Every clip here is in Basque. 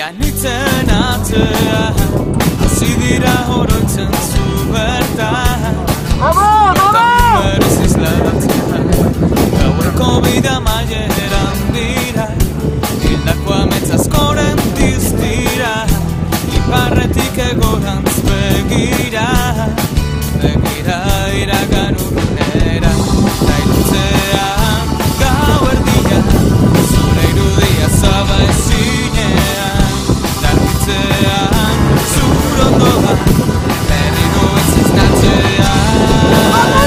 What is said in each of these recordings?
Nitzen atzean, hasi dira oroitzen zu bertan. Eta berez izlatzen, gaueko bida maieran dira, hildako amets askoren diztira, iparretik egorantz begira, begira iragan urrunera, da ilutzean gau erdian, zure irudia zaba ezinean, dargitzean zur ondoan, berriro ez iznatzean.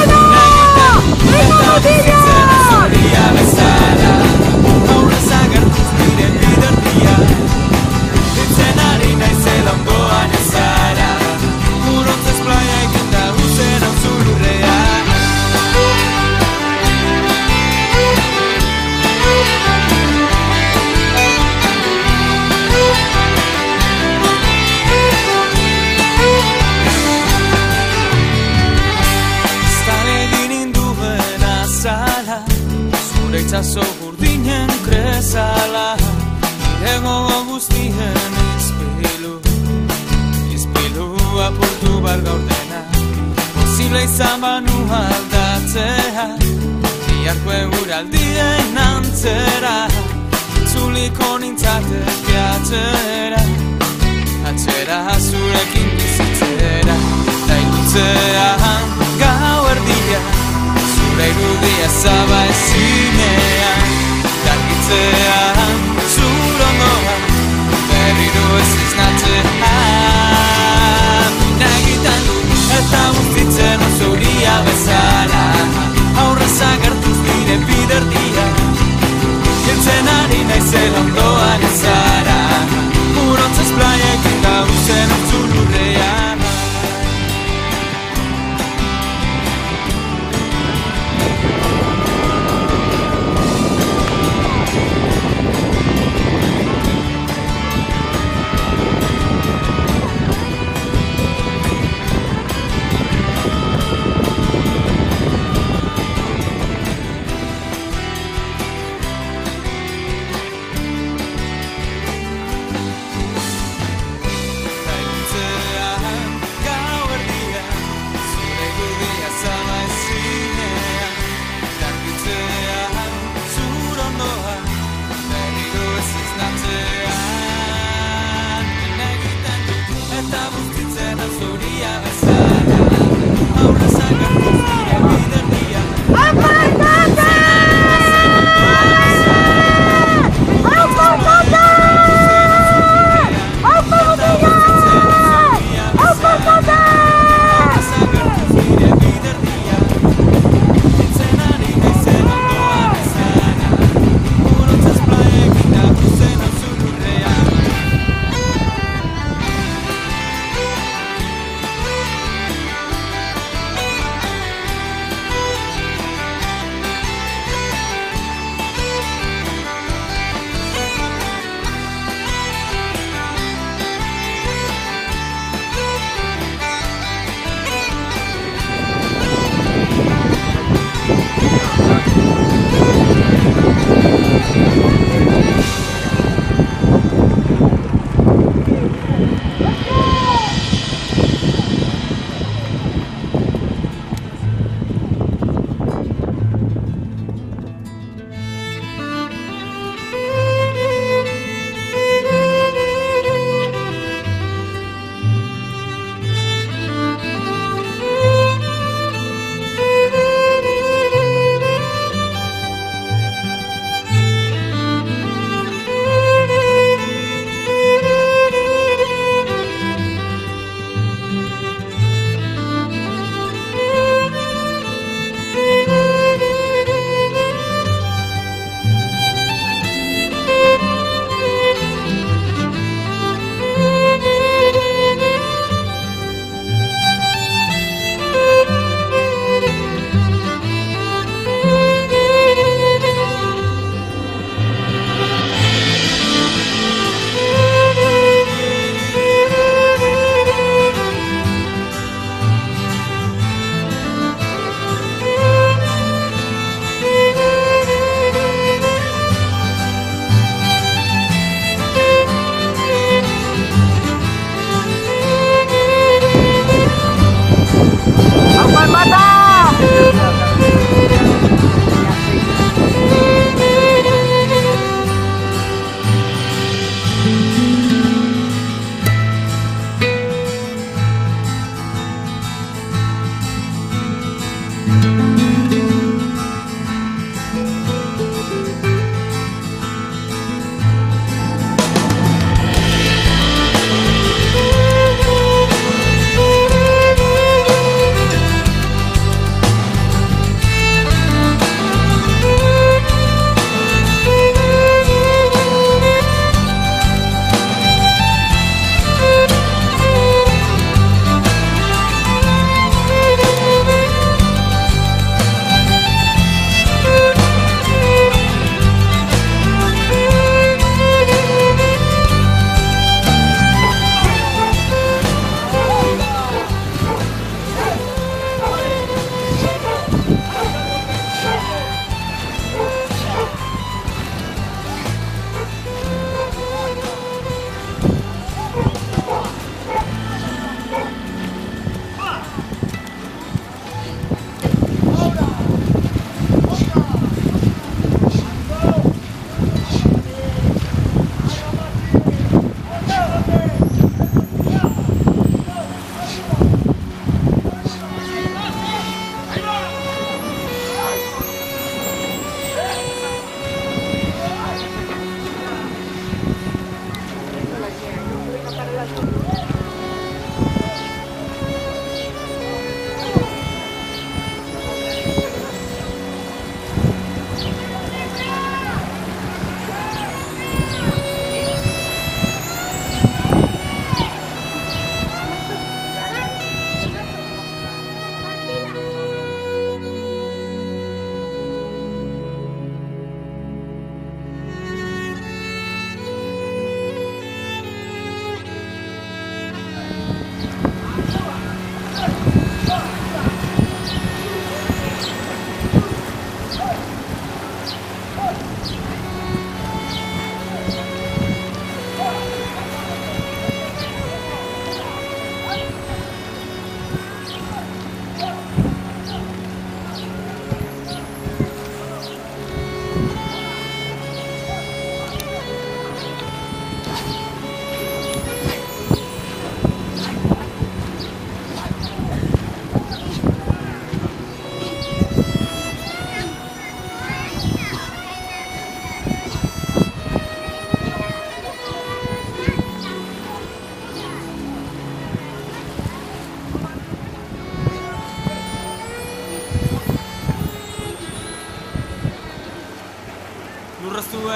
Eta bizitzen zoria bezala, aurrez agertuz nire biderdia, ditzen ari naizela ondoan ezara, urontzez playa ikenda uzen hau zulurrea. Itzazo burdinen krezala, irego guztien izpilu apurtu bar gaurdena. Posible izan banu aldatzea, biharko eguraldien antzera, itzuliko nintzateke atzera zurekin bizitzera, da ilutzean gau erdian, zure irudia zaba ezinean, dargitzean zur ondoan, berriro ez iznatzean. Nagitan du eta bustitzen osoria bezala, aurrez agertuz nire biderdia, hiltzen ari naizela ondoan ezara, urontzez plaiekin gauzen urtzulurrean.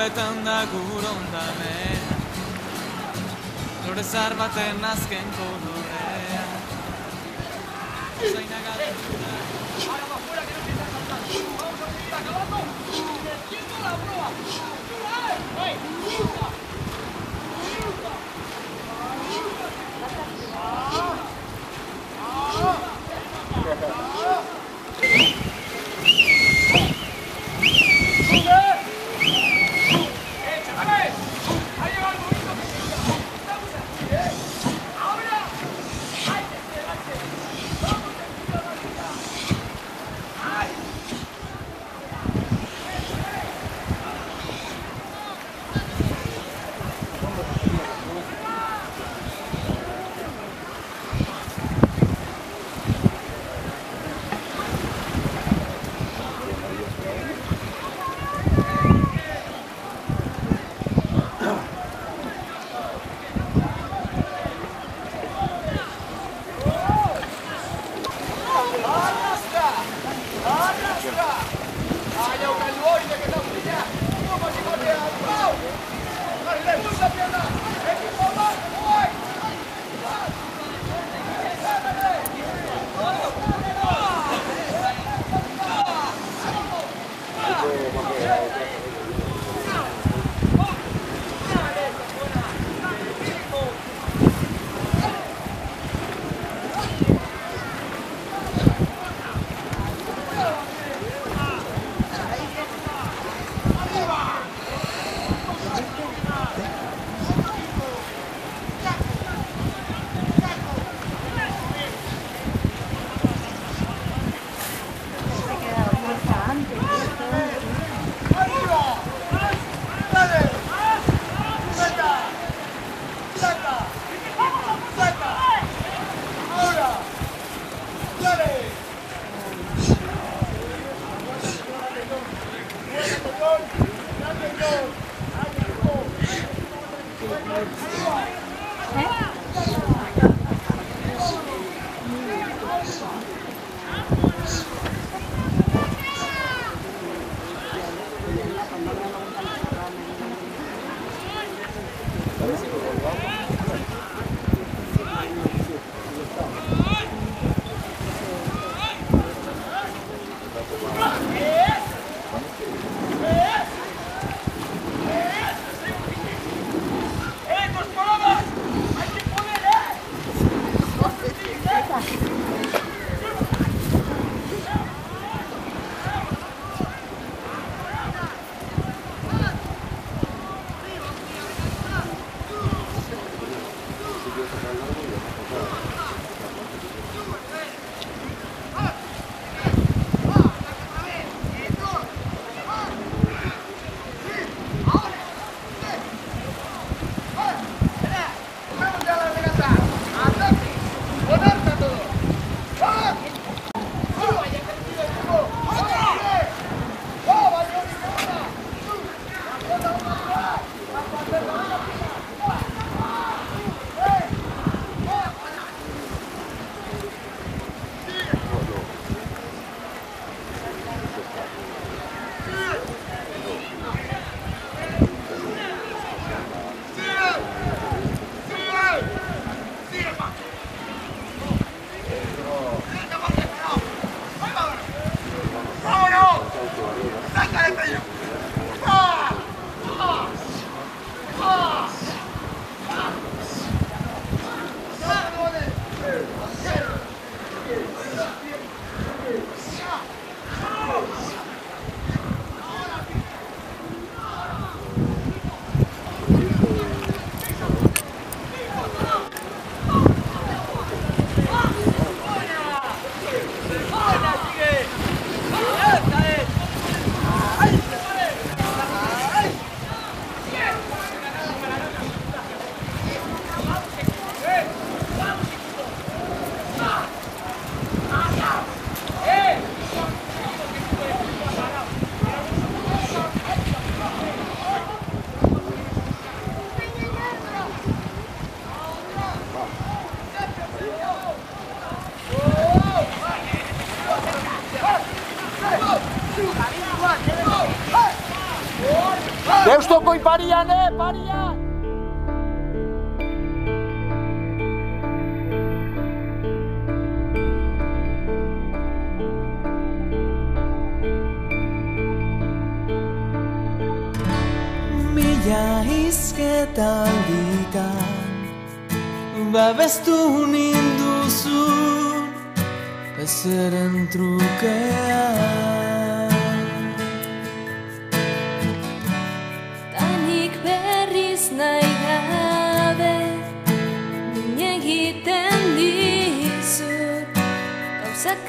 Zuetan da gurondamea Lore zar baten azken kolorea Zaina galduta Ahora va fuera que no empieza a saltar Vamos a seguir acabando Metiendo la proa parian, parian! Mila hizketalditan babestu ninduzun ezeren trukean. Tanik berriz nahi gabe min egiten dizut gauzak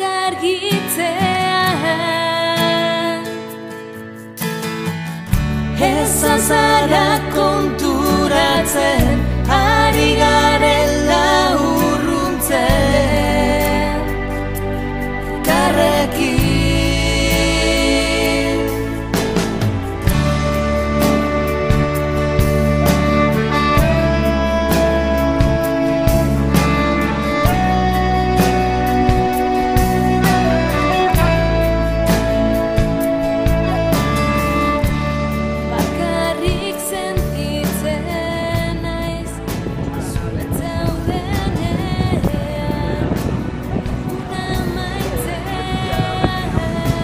argitzean. Ez azara konturatzen ari garela urruntzen elkarrekin. Bakarrik sentitzen naiz zuet zaudenean una maitzean.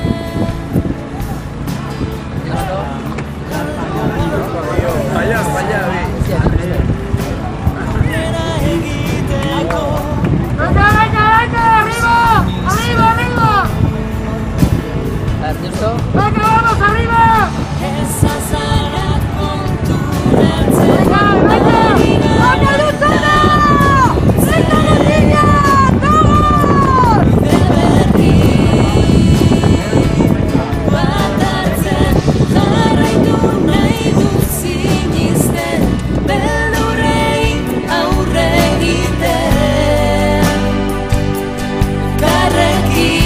Nera egiteko ¡Venga, arriba! ¡Arriba, arriba! ¡Venga, vamos, arriba! ez azara konturatzen ¡Venga, Luciana! ¡Venga, Lucía! ¡Vamos! bat hartzen jarraitu nahi dut sinisten beldurrei aurre egiten elkarrekin.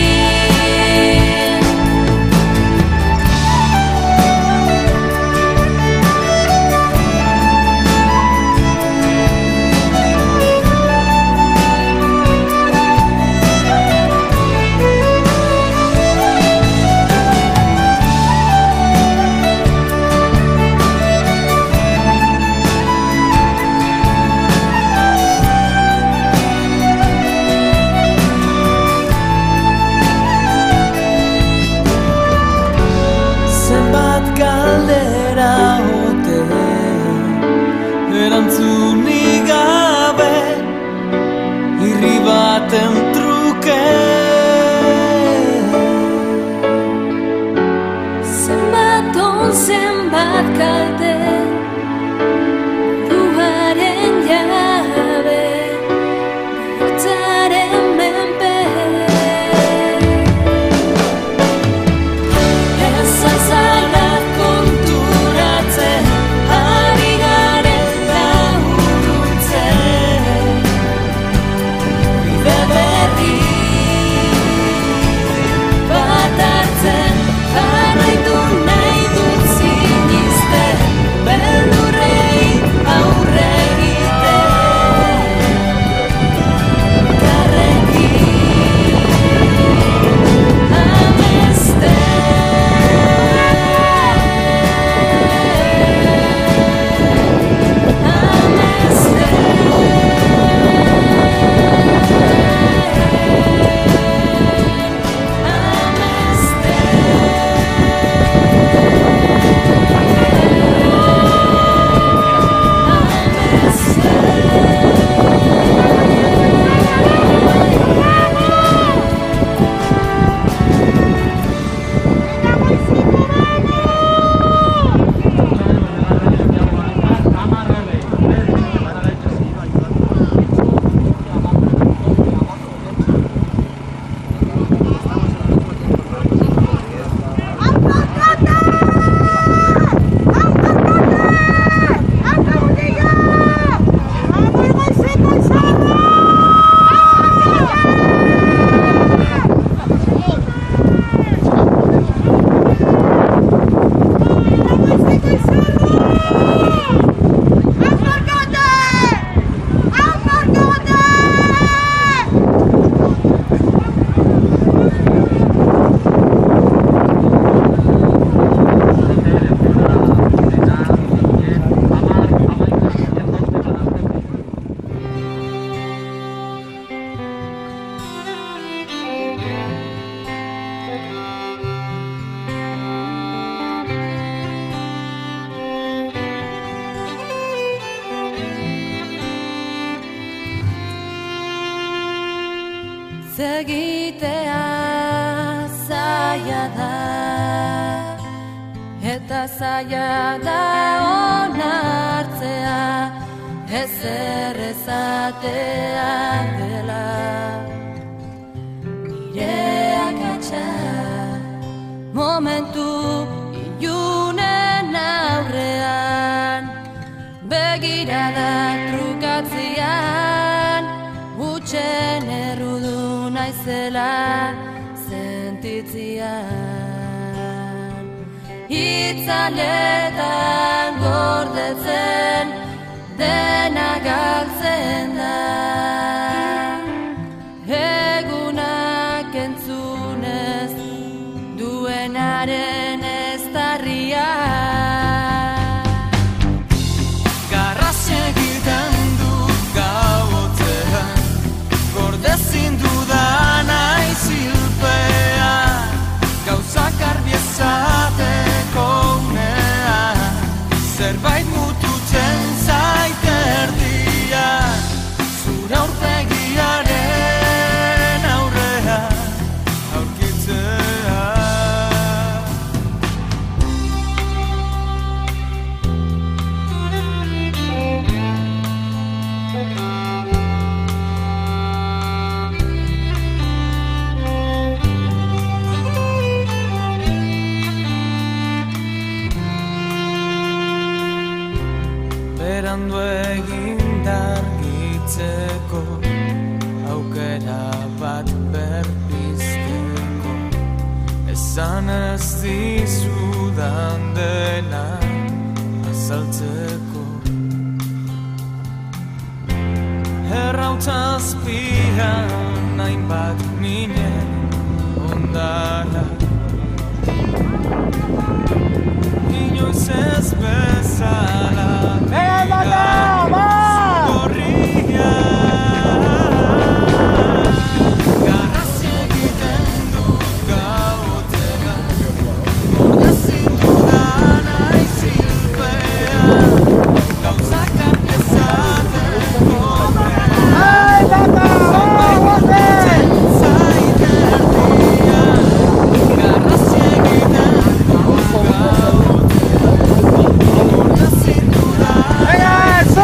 Zenbat galdera ote erantzunik gabe irri baten truke. Zenbat on, zenbat kalte buruaren jabe bihurtzaren menpe. Ez azala konturatzen ari garela egitea zaila da, eta zaila da onartzea ezer ezatea dela. Nire akatsa momentu ilunen aurrean, begirada trukatzean, utxen errudu naizela sentitzean. Itzaletan gordetzen dena galtzen da, egunak entzunez duenaren eztarria. Garrasi egiten dut gauotzean, gordezin dudana izilpea, gauzak argi ezateko unean, zerbait mututzen zait erdia, zure aurpegiaren aurrean aurkitzea. Berandu egin argitzeko, aukera bat berpizteko, esan ez dizudan dena azaltzeko. Errautazpian hainbat minen ondara, inoiz ez bezala zigorria. Garrasi egiten dut gauotzean, gordezin dudana izilpea, gauzak argi ezateko unean, zerbait mututzen zait erdia. Garrasi egiten dut gauotzean, gordezin dudana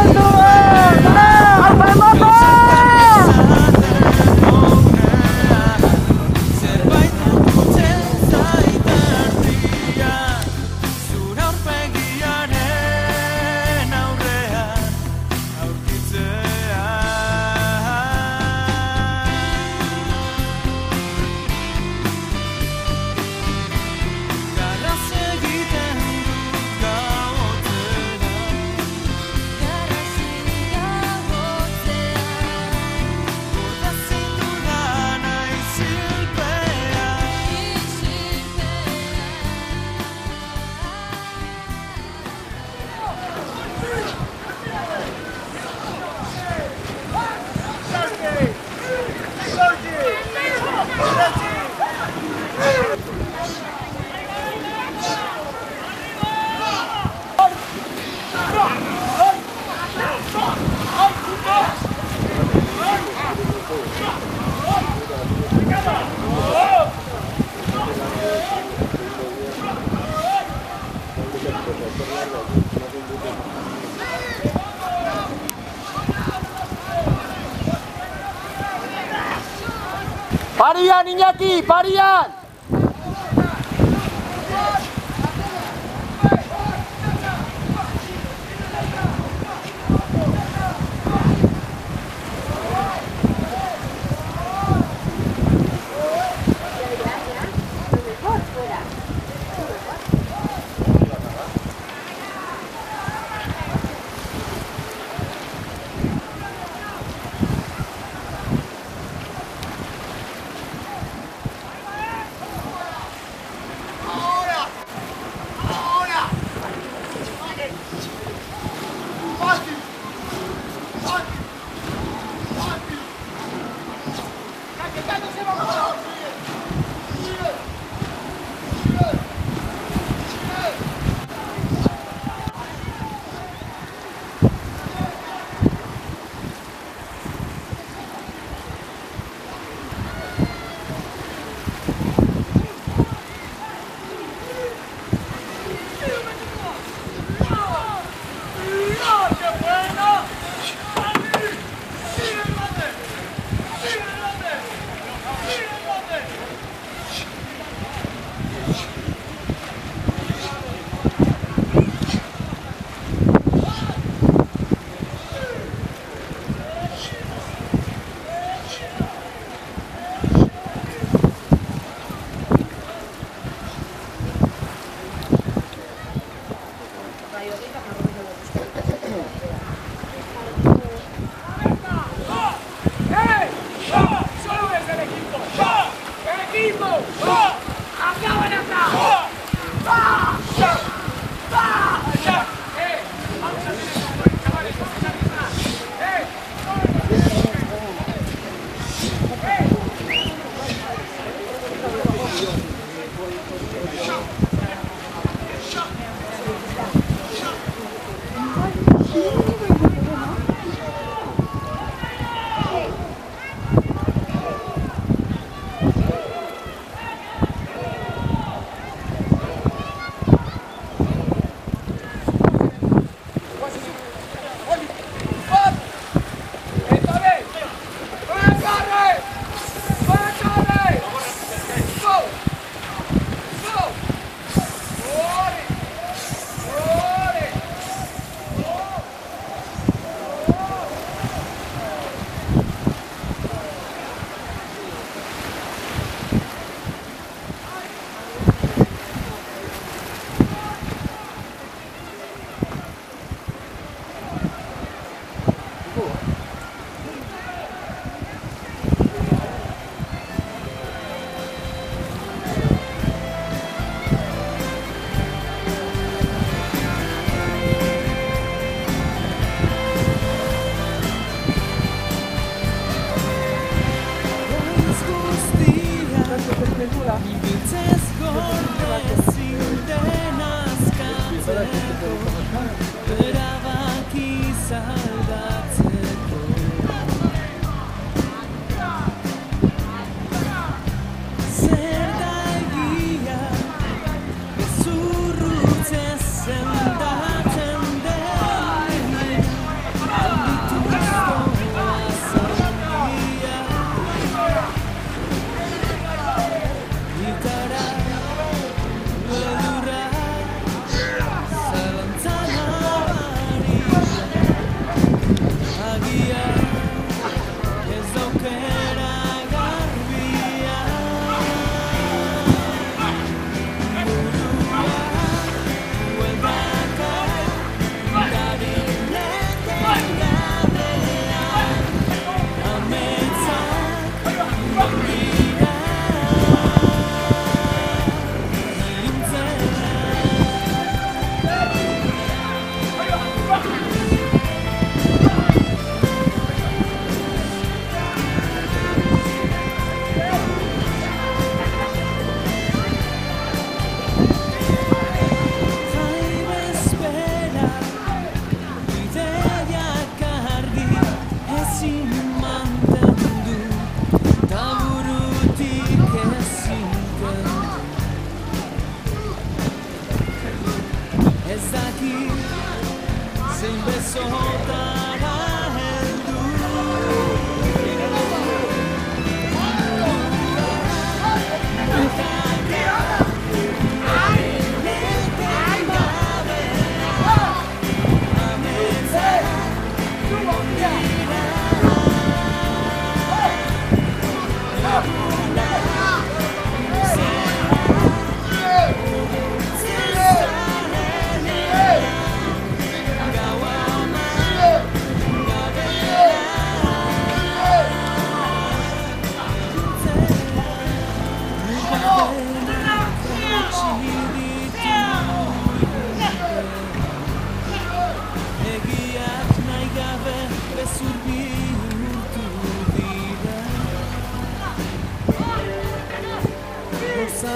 zerbait mututzen zait erdia, zure aurpegiaren aurrean aurkitzea. Garrasi egiten dut gauotzean, gordezin dudana izilpea. Parian, Iñaki, parian!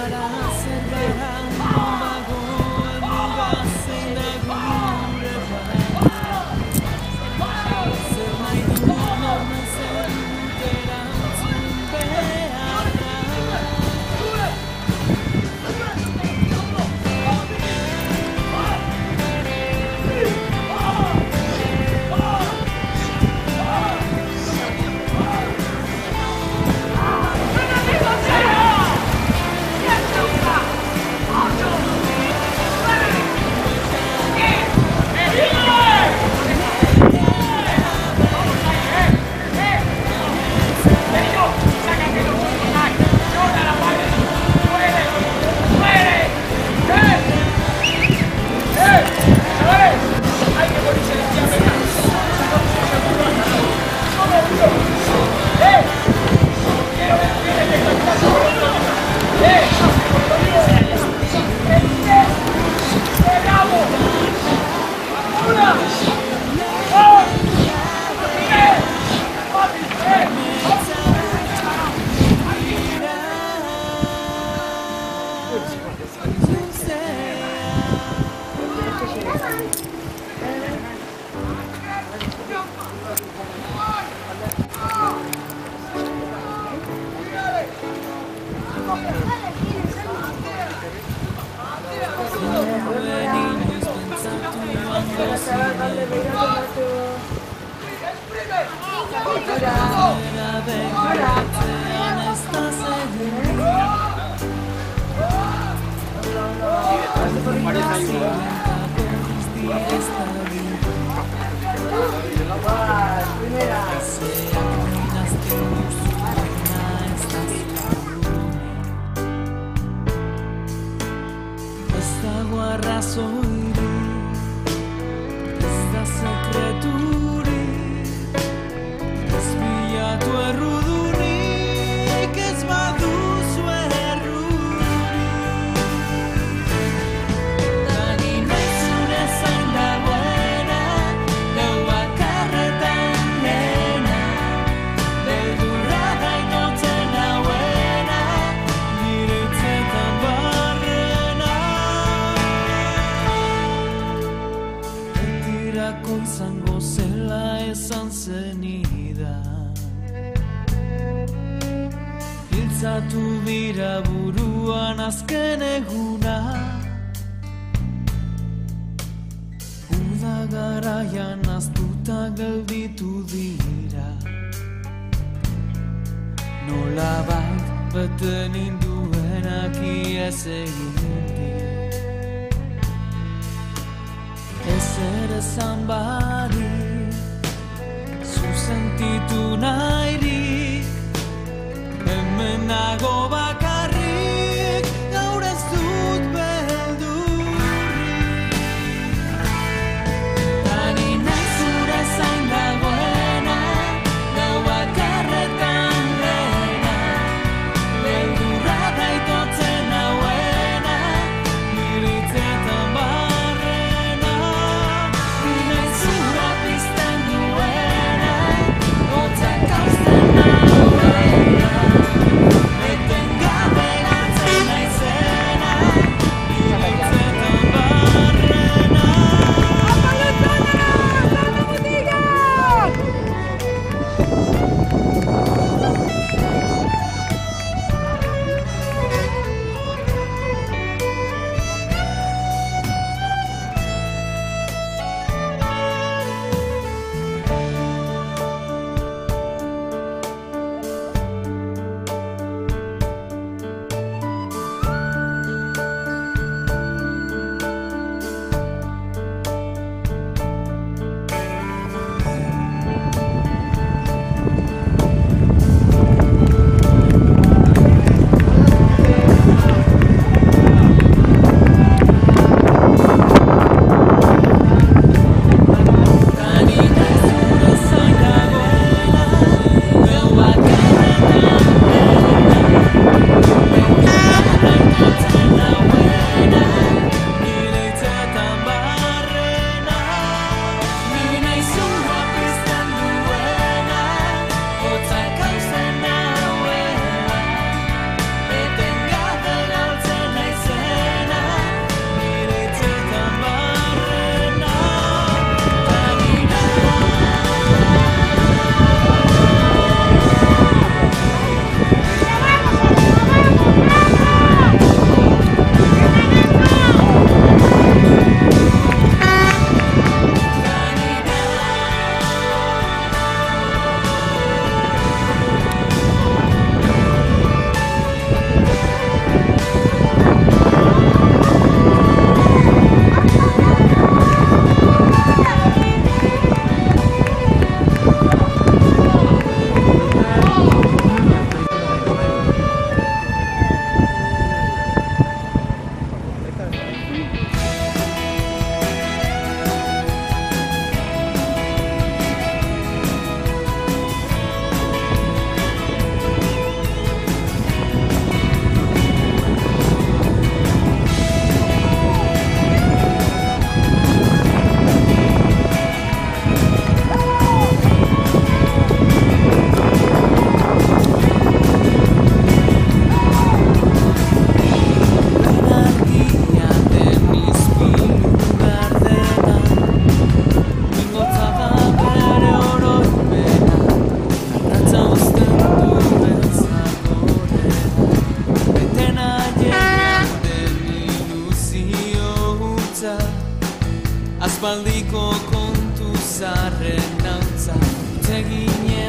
gara, zer gara, non dagoen muga, zein da gure bat. Zer nahi du normen zer dut erantzun beharra. Izango zela esan zenidan, hiltzatu dira buruan azken eguna, uda garaian aztuta gelditu dira, nolabait bete ninduenak iez egin dit. Ezer esan barik, zu sentitu nahirik, hemen nago bakarrik, gaur ez dut beldurrik. Tani nahi zure zain dagoena, gau bakarretan lehena, beldurra daitotzen nauena, niritzetan barrena.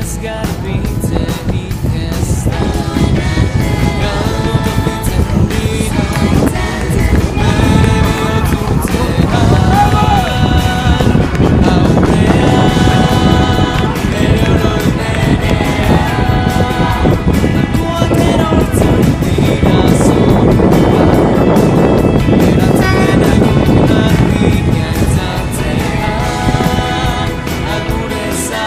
ez garbitzerik ez da. Galdu topitzen dira bere bihotutzean aurrean bere oroimenean alkoak erortzen dira zoruan geratzen den egun argia itzatzean agure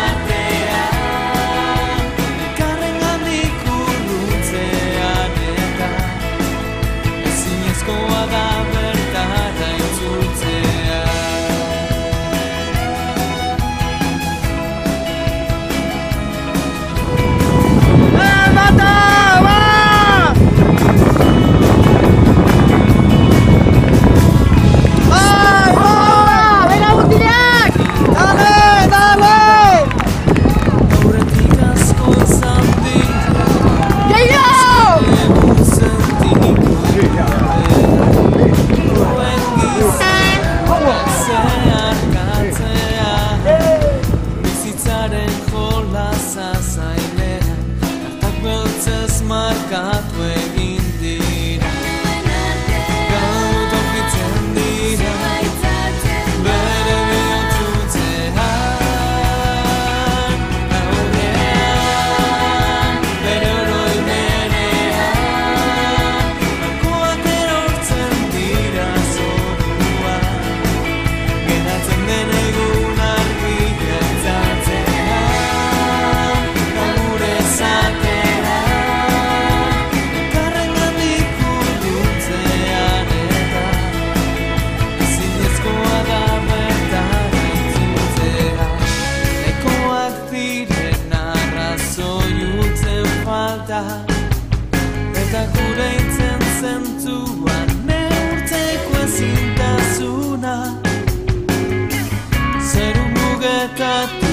zatean elkarren gandik urrutzean eta ezinezkoa da bertara itzultzea. Aurretik asko izan dira egun sentiko duen gizenak zeharkatzea bizitzaren jolaza zailean hartak beltzez markatu egin dira. Galdu topitzen dira bere bihotutzean aurrean bere oroimenean alkoak erortzen dira zoruan geratzen den egun argia itzatzean agure zatean elkarren gandik urrutzean eta ezinezkoa da bertara itzultzea. Ekoak diren arrazoi utzen falta eta gure hitzen zentuan neurtzeko ezintasuna zeru mugetatik